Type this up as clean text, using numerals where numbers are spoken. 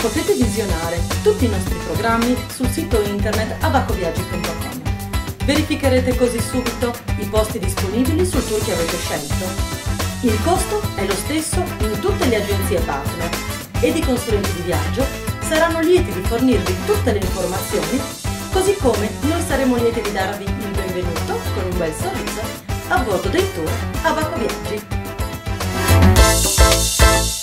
Potete visionare tutti i nostri programmi sul sito internet abaccoviaggi.com. Verificherete così subito i posti disponibili sul tour che avete scelto. Il costo è lo stesso in tutte le agenzie partner ed i consulenti di viaggio saranno lieti di fornirvi tutte le informazioni, così come noi saremo lieti di darvi il benvenuto con un bel sorriso a bordo dei tour Abacco Viaggi.